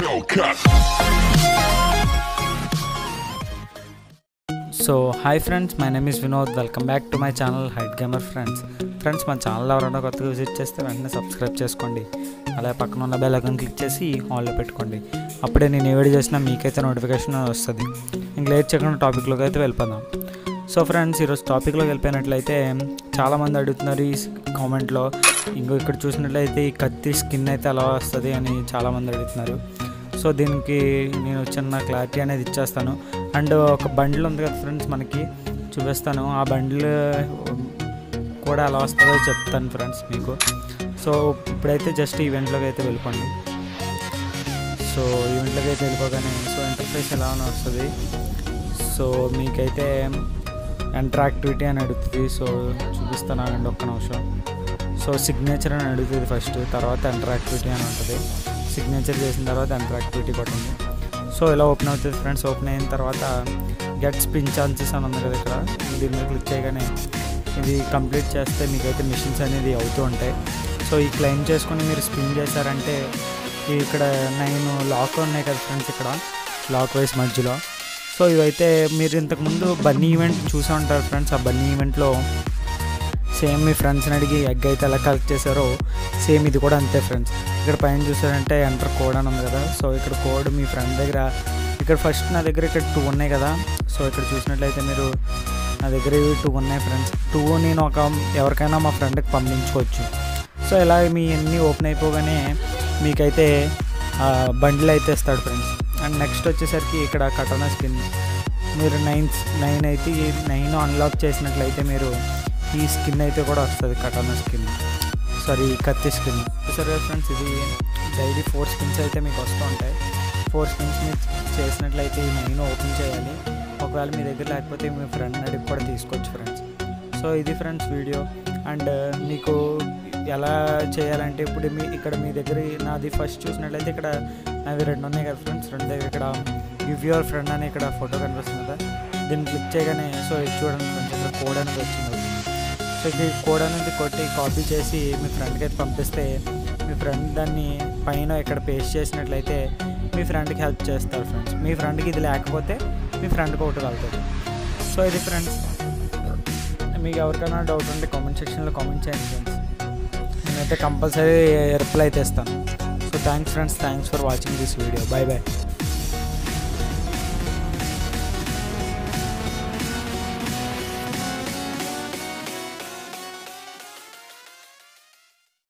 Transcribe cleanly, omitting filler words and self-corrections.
Hellcat. So hi friends, my name is Vinod. Welcome back to my channel Height Gamer Friends. Friends, మా channel ఎవరైనా కొత్తగా visit చేస్తే వెంటనే subscribe చేసుకోండి. అలాగే పక్కన ఉన్న బెల్ ఐకాన్ క్లిక్ చేసి ఆన్లో పెట్టుకోండి. అప్పుడే నేను ఏ వీడియో చేసినా మీకైతే నోటిఫికేషన్ వస్తుంది. ఇంక లేట్ చేయకుండా టాపిక్లోకి అయితే వెళ్ళిపోదాం. సో ఫ్రెండ్స్, ఈరోజు టాపిక్లోకి వెళ్ళిపోయినట్లయితే చాలామంది అడుగుతున్నారు ఈ కామెంట్లో, ఇక్కడ చూసినట్లయితే ఈ కత్తి స్కిన్ అయితే ఎలా వస్తుంది అని చాలామంది అడుగుతున్నారు. సో దీనికి నేను చిన్న క్లారిటీ అనేది ఇచ్చేస్తాను. అండ్ ఒక బండిల్ ఉంది కదా ఫ్రెండ్స్, మనకి చూపిస్తాను. ఆ బండిల్ కూడా ఎలా వస్తుందో చెప్తాను ఫ్రెండ్స్ మీకు. సో ఇప్పుడైతే జస్ట్ ఈవెంట్లోకి అయితే వెళ్ళిపోండి. సో ఈవెంట్లోకి అయితే వెళ్ళిపోగానే సో ఇంటర్ఫేస్ ఎలా వస్తుంది. సో మీకైతే ఎంటర్ యాక్టివిటీ అని అడుగుతుంది. సో చూపిస్తాను అండి ఒక్క నిమిషం. సో సిగ్నేచర్ అని అడుగుతుంది ఫస్ట్, తర్వాత ఎంటర్ యాక్టివిటీ అని ఉంటుంది. సిగ్నేచర్ చేసిన తర్వాత ఎంటర్ యాక్టివిటీ కొట్టండి. సో ఇలా ఓపెన్ అవుతుంది ఫ్రెండ్స్. ఓపెన్ అయిన తర్వాత గెట్ స్పిన్ ఛాన్సెస్ అని ఉంది కదా, ఇక్కడ దీని మీద క్లిక్ చేయగానే ఇది కంప్లీట్ చేస్తే మీకైతే మిషన్స్ అనేది అవుతూ ఉంటాయి. సో ఈ క్లెయిమ్ చేసుకొని మీరు స్పిన్ చేశారంటే ఇక్కడ 9 లాక్ ఉన్నాయి కదా ఫ్రెండ్స్, ఇక్కడ లాక్ వైస్ మధ్యలో. సో ఇవైతే మీరు ఇంతకుముందు బన్నీ ఈవెంట్ చూసే ఉంటారు ఫ్రెండ్స్. ఆ బన్నీ ఈవెంట్లో సేమ్ మీ ఫ్రెండ్స్ని అడిగి ఎగ్ అయితే ఎలా కలెక్ట్ చేశారో సేమ్ ఇది కూడా అంతే ఫ్రెండ్స్. ఇక్కడ పైన చూసారంటే ఎంటర్ కోడ్ అని ఉంది కదా. సో ఇక్కడ కోడ్ మీ ఫ్రెండ్ దగ్గర, ఇక్కడ ఫస్ట్ నా దగ్గర ఇక్కడ 2 ఉన్నాయి కదా. సో ఇక్కడ చూసినట్లయితే మీరు నా దగ్గర ఇవి 2 ఉన్నాయి ఫ్రెండ్స్. 2 నేను ఎవరికైనా మా ఫ్రెండ్కి పంపించుకోవచ్చు. సో ఇలా మీ అన్నీ ఓపెన్ అయిపోగానే మీకైతే బండిల్ అయితే ఇస్తాడు ఫ్రెండ్స్. అండ్ నెక్స్ట్ వచ్చేసరికి ఇక్కడ కటానా స్కిన్ మీరు 9 అయితే 9 అన్లాక్ చేసినట్లయితే మీరు ఈ స్కిన్ అయితే కూడా వస్తుంది, కటానా స్కిన్, సారీ కత్తి స్కిన్. సరే ఫ్రెండ్స్, ఇది డైలీ 4 స్పిన్స్ అయితే మీకు వస్తూ ఉంటాయి. 4 స్పిన్స్ మీరు చేసినట్లయితే ఈ 9 ఓపెన్ చేయాలి. ఒకవేళ మీ దగ్గర లేకపోతే మీ ఫ్రెండ్ అడిగి కూడా తీసుకోవచ్చు ఫ్రెండ్స్. సో ఇది ఫ్రెండ్స్ వీడియో. అండ్ మీకు ఎలా చేయాలంటే ఇప్పుడు ఇక్కడ మీ దగ్గర నాది ఫస్ట్ చూసినట్లయితే ఇక్కడ నావి 2 ఉన్నాయి కదా ఫ్రెండ్స్. 2 దగ్గర ఇక్కడ గివ్ యువర్ ఫ్రెండ్ అని ఇక్కడ ఫోటో కనిపిస్తుంది కదా, దీన్ని క్లిక్ చేయగానే సో ఇది చూడండి ఫ్రెండ్స్, ఇక్కడ కోడ్ అనేది వచ్చింది. సో ఇది కోడ్ అనేది కొట్టి కాపీ చేసి మీ ఫ్రెండ్కి అయితే పంపిస్తే మీ ఫ్రెండ్ దాన్ని పైన ఇక్కడ పేస్ట్ చేసినట్లయితే మీ ఫ్రెండ్కి హెల్ప్ చేస్తారు ఫ్రెండ్స్. మీ ఫ్రెండ్కి ఇది లేకపోతే మీ ఫ్రెండ్కి ఒకటి కలుగుతుంది. సో ఇది ఫ్రెండ్స్, మీకు ఎవరికైనా డౌట్ ఉంటే కామెంట్ సెక్షన్లో కామెంట్ చేయండి ఫ్రెండ్స్. నేనైతే కంపల్సరీ రిప్లై అయితే ఇస్తాను. So thanks friends, thanks for watching this video. Bye by.